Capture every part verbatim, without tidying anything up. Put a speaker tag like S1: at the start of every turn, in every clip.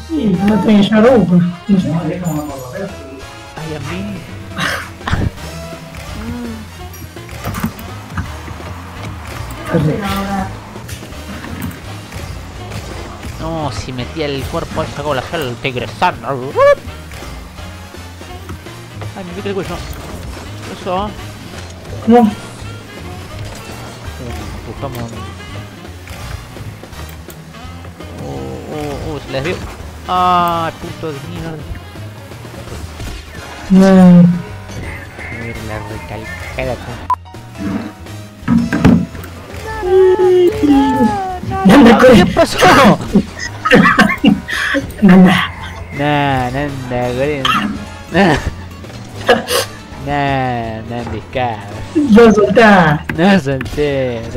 S1: Y no tengo que llevar uno, no sé.
S2: Ay, a mí. No, si metía el cuerpo al saco la sal el tigre sana. Ay, me pica el cuello. Eso.
S1: ¿Cómo?
S2: Uh, buscamos. Uh, uh, uh, se les vio. Ah, puto de mierda.
S1: No.
S2: A ver, la recalcada con.
S1: No, no,
S2: ¿Qué pasó?
S1: Nada.
S2: Nah, nada, güey. Nah. Nah, nah, discado.
S1: Lo soltá.
S2: No soltero.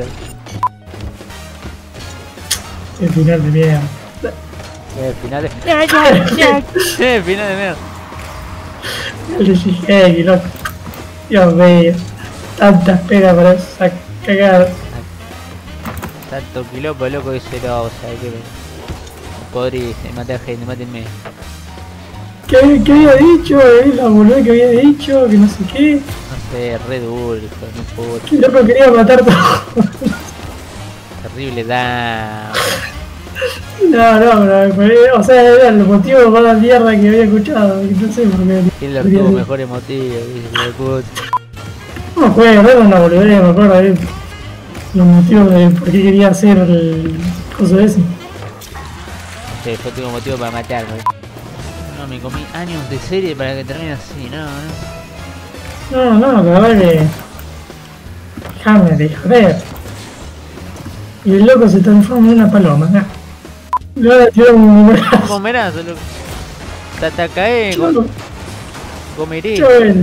S1: El final de mierda.
S2: El final de. ¡Ya, ya, ya! El final de mierda.
S1: El de Shigeki, loco. Dios mío. Tanta espera para esa cagada.
S2: Tanto quilombo, loco, que se lo. O sea, que. Podrís, matar gente, mátenme.
S1: ¿Qué, ¿Qué había dicho? Eh? La boluda que había dicho, que no sé qué.
S2: No sé, re duro, hijo, no importa.
S1: Que loco quería matar todo.
S2: Terrible da.
S1: No, no, pero, o sea, era el motivo para la mierda que había escuchado, que no sé por qué.
S2: Hitler tuvo mejor emotivo, dice de puta.
S1: No me acuerdo, era una boludez, me acuerdo de los motivos de por qué quería hacer el coso ese.
S2: Sí, yo tengo motivo para matarlo. No, me comí años de serie para que termine así, no, no.
S1: No, no, la verdad que... Déjame de joder. Y el loco se transforma en una paloma, ¿no? Le van a tirar un numerazo.
S2: Comerazo, loco. Tatakae,
S1: Chau,
S2: comeré.
S1: chau.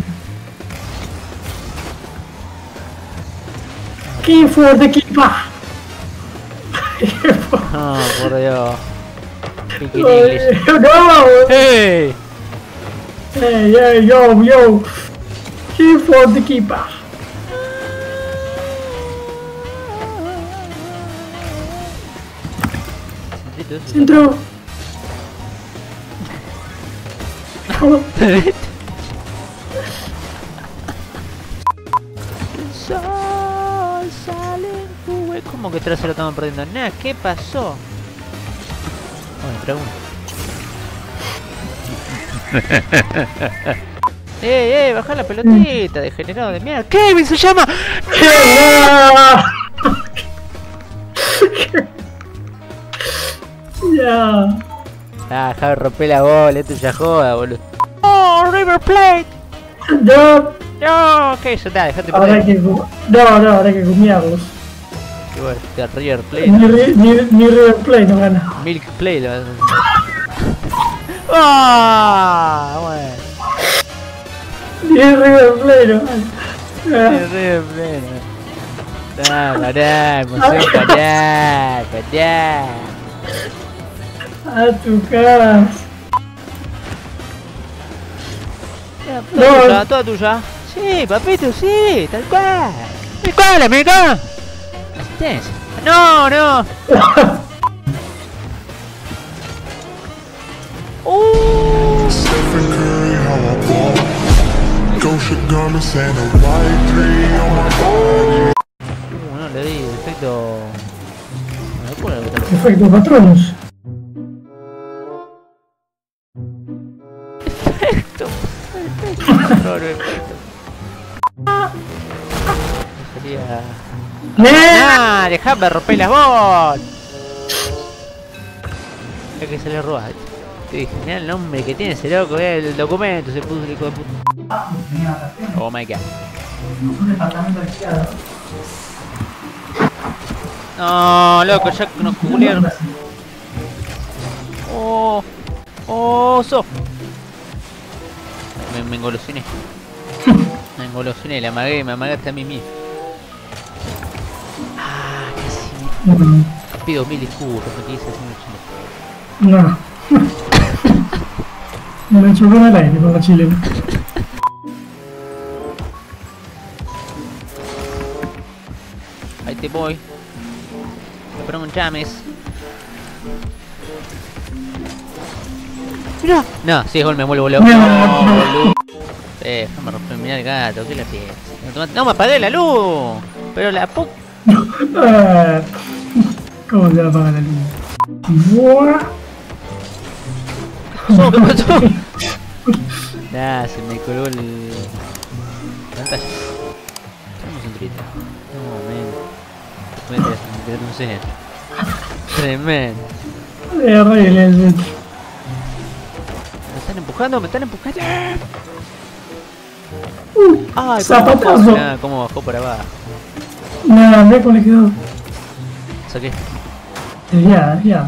S1: King for the keeper.
S2: No, por Dios. Speak in English.
S1: No!
S2: ¡Hey!
S1: Hey, hey, yo, yo! King for the keeper. Centro.
S2: Sol sale en tu... ¿Cómo que atrás se lo estaban perdiendo? Nah, ¿qué pasó? Bueno, pregunta. ¡Ey, ey! Baja la pelotita, degenerado de mierda. ¡Kevin se llama!
S1: Ya.
S2: Ah, Javi, rompe la bola, esto ya joda, boludo. ¡Oh, River Plate!
S1: No.
S2: No, ¿qué eso? Dale, dejate
S1: Habrá
S2: perder.
S1: que, no, no, habrá que comiarlos.
S2: Igual, este River Plate.
S1: Ni, ni, ni River Plate no gana.
S2: Milk Plate lo vas a hacer. ¡Ah! Bueno.
S1: Ni River Plate no gana.
S2: Sí, River Plate. No, pará, emoción, pará, pará.
S1: A tu casa.
S2: Toda
S1: No.
S2: tuya, toda tuya. Sí, papito, sí, tal cual. Tal cual, amigo. Asistencia. No, no. Uh.
S3: Stephen Curry, how I ball. Gosha garments and a white three on my body.
S2: Uh, no le di efecto. No me acuerdo que tal.
S1: Efecto patronos.
S2: Efecto. Efecto. No, no, efecto. Sería. ¡Ah! ¡Dejame romper las bolas! Es que se le roba. Te dije, mirá el nombre que tiene ese loco, eh, el documento, se puso el hijo de puta. Oh my god. No, loco, ya nos culearon. Oh, oh, so. Me, me engolosiné. Me engolosiné, la amagué, me amagaste a mí mismo. Ah, casi me...
S1: No.
S2: Pido mil disculpas, me quise hacer un chile.
S1: No. Me chocó en el aire con la chilena.
S2: Ahí te voy. Me preguntames. Mira. No, sí, es gol, me vuelvo loco.
S1: No.
S2: No, boludo. Eh, déjame romper, mirá el gato, ¿qué le piensas? No, me apagué la luz. Pero la pu...
S1: Ah, ¿cómo se apaga la luz? Buah.
S2: ¿Qué pasó? ¿Qué pasó? Nah, se me colgó el... pantalla. Tenemos un trito. No, men. Me no sé. Tremendo.
S1: Es horrible el centro.
S2: Me están empujando, me están empujando.
S1: Uh,
S2: Ay,
S1: zapatazo.
S2: cómo, nah, cómo bajó por abajo.
S1: Nada, me cómo le quedó.
S2: Saqué.
S1: Ya, ya.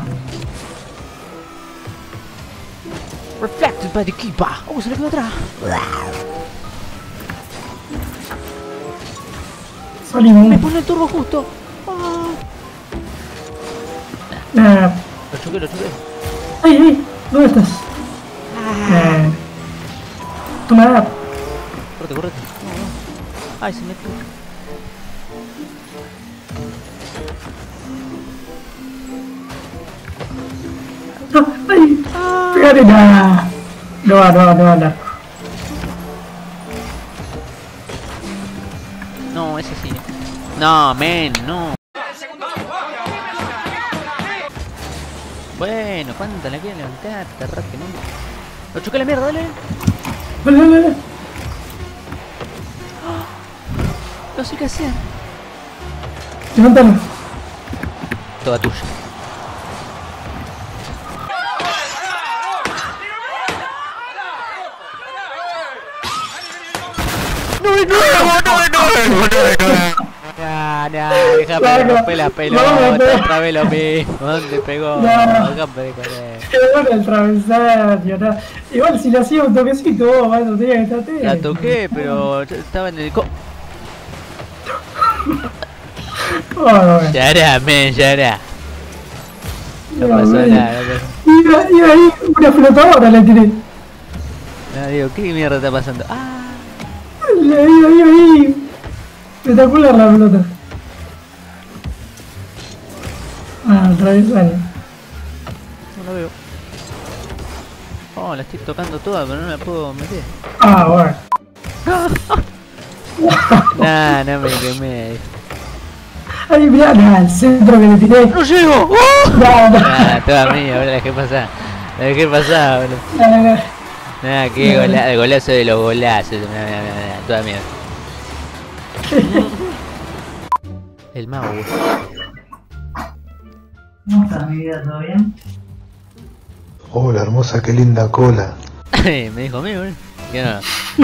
S2: Reflected by the keeper. Oh, se le quedó atrás.
S1: Salimos.
S2: Me pone el turbo justo. Ah.
S1: Nah.
S2: Lo choqué, lo choqué.
S1: ¡Ay, ay! ¿Dónde estás?
S2: Ah.
S1: Eh, toma.
S2: Correte, correte. No, no. Ay, se metió.
S1: Ah, ¡ay! ¡Pégate! Nah. No va, no va, no va a andar.
S2: No, ese sí. No, men, no. Bueno, ¿cuánto le quieren levantar? Te rasque, no. Lo choqué la mierda, dale.
S1: Dale, dale, dale.
S2: No sé qué hacer.
S1: Levántalo.
S2: Toda tuya. No, no, no, no, no, no. Nah, nah, déjame romper la pelota, otra vez lo mismo. ¿Dónde pegó? Déjame de correr.
S1: Qué bueno el travesaño, no. Igual si le hacía un toquecito, vos, bueno, tenía que estar atento.
S2: La toqué, pero estaba en el co...
S1: Oh, bueno.
S2: Ya era, men, ya era. No
S1: No,
S2: pasó
S1: men.
S2: nada, no pasó.
S1: Y, y ahí una flotadora le tiré.
S2: No, digo, ¿qué mierda está pasando? Ah,
S1: Le digo, ahí, ahí. Espectacular la pelota. Ah, el travesaño.
S2: no lo veo. Oh, la estoy tocando toda, pero no la puedo meter.
S1: Ah, bueno.
S2: Nah, no me quemé.
S1: Ay, mirá, nah, el centro que le tiré.
S2: ¡No llego! ¡Oh!
S1: No, no.
S2: Ah, toda mía, ahora la dejé pasar. La dejé pasar, boludo.
S1: No, no, no.
S2: Nah, qué gola el golazo de los golazos. Nah, nah, nah, nah, toda mierda. El mago.
S1: ¿Cómo está mi vida? ¿Todo bien?
S3: Hola, hermosa, qué linda cola.
S2: Me dijo a mí, boludo. ¿Qué no?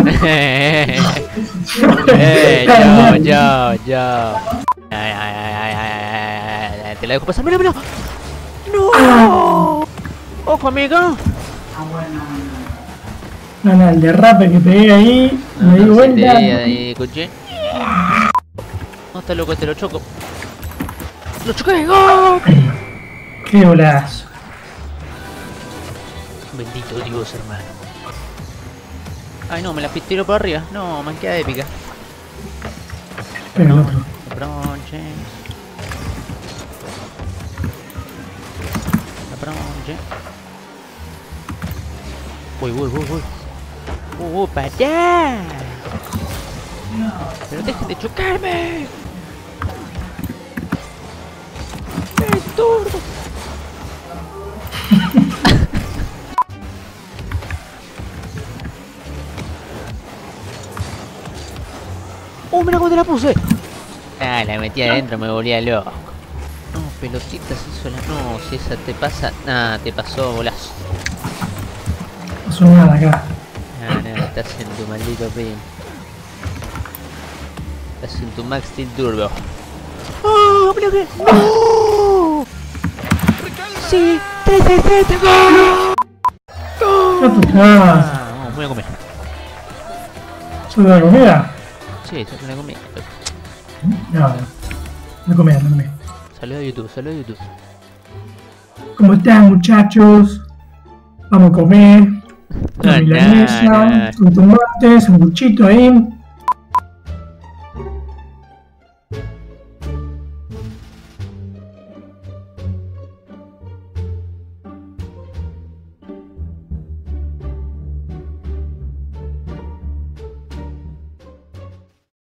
S2: eh, yo, yo, yo. Ay, ay, ay, ay, ay, ay, te la dejo pasar. ¡Mira, mira! ¡No! ¡Ojo, amigo!
S1: No, no, el derrape que pegué ahí, me di vuelta.
S2: Ahí, escuché. No, está loco, este lo choco. ¡Lo choqué! ¡Gol!
S1: Qué golazo.
S2: Bendito Dios, hermano. Ay, no, me la tiro por arriba. No, man, queda épica.
S1: Pero el otro.
S2: LeBron James. LeBron James. Voy, voy, voy, voy. ¡Uh, para allá! ¡Pero dejen de chocarme! ¡Es turbo! ¡Oh, mira cómo te la puse! Ah, la metí adentro, me volvía loco. No, pelotitas sola. No, si esa te pasa... Ah, te pasó, golazo.
S1: No pasó nada acá.
S2: Ah, no, estás en tu maldito pin. Estás en tu Max Steel Turbo. ¡Oh, mira que! ¡No! ¡Sí! ¡tres, tres, tres! ¡Gol!
S1: ¿Qué tú estás?
S2: Ah, vamos, voy a comer.
S1: ¿Soy de la comida?
S2: Sí, ya me comí.
S1: No, no. No comía, no comía.
S2: Saludos a YouTube, saludos a YouTube.
S1: ¿Cómo están, muchachos? Vamos a comer. Una
S2: No,
S1: milanesa,
S2: no, no.
S1: un tomate, un buchito ahí.